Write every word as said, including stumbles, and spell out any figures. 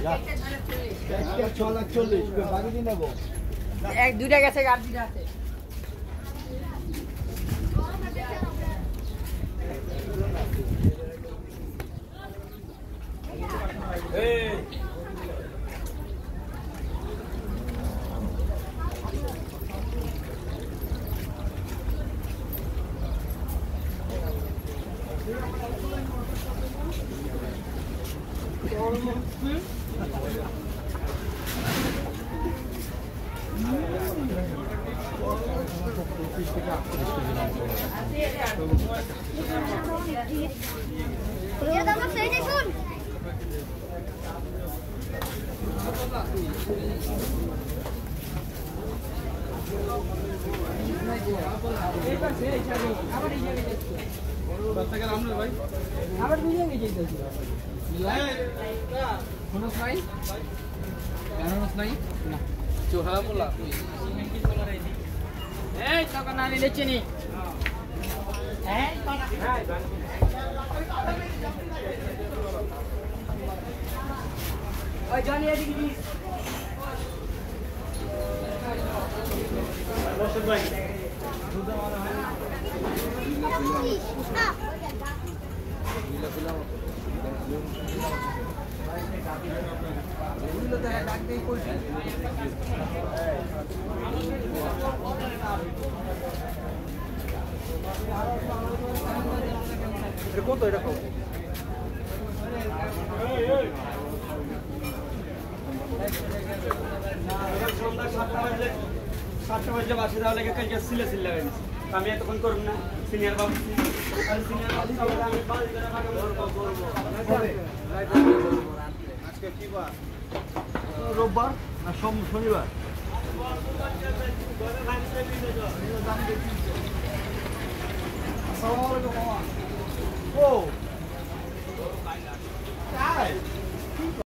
ছয় লাখ চল্লিশ বাকি দিয়ে নেবো এক দুইটা গেছে আর দুইটা আছে Ya dapat saya ni sun. আবার বুঝিয়ে গেছে কোনো নাই জানানোস নাই না চোরা বলা এই টাকা না নিলে চিনি এই টাকা ওই জানি এদিকে দিস বসে ভাই দুধ মারা হয় নীলা নীলা নীলা তো ডাক দেই কইছে এটা কত এটা কত এই এই সন্ধ্যা সাতটা বাজে সাতটা বাজে বাসে যাওয়া লাগে কালকে সিলে সিলে লাগাই আমি এতক্ষণ করব না সিনিয়র বাবু আর সিনিয়র বাবু সবাই আমি বাড়ি করে ভাগ করব করব আজকে কি বার রোববার না সোম শনিবার আসসালামু আলাইকুম ও